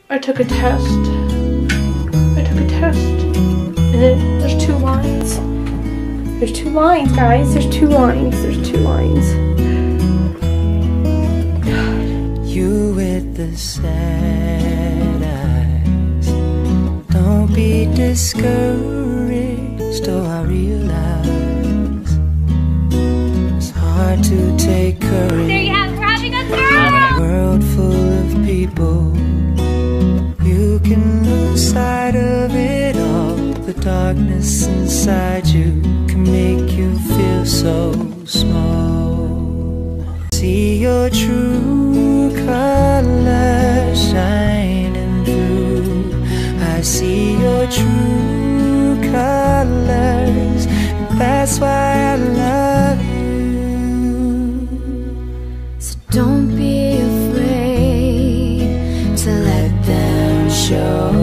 I took a test. And there's 2 lines. There's 2 lines, guys. There's 2 lines. God. You with the sad eyes. Don't be discouraged, oh I realize it's hard to take courage. There you have, we're having a girl! A world full of people. You can lose sight of it all. The darkness inside you can make you feel so small. See your true colors shining through. I see your true colors, and that's why I love you. So don't be afraid to let them show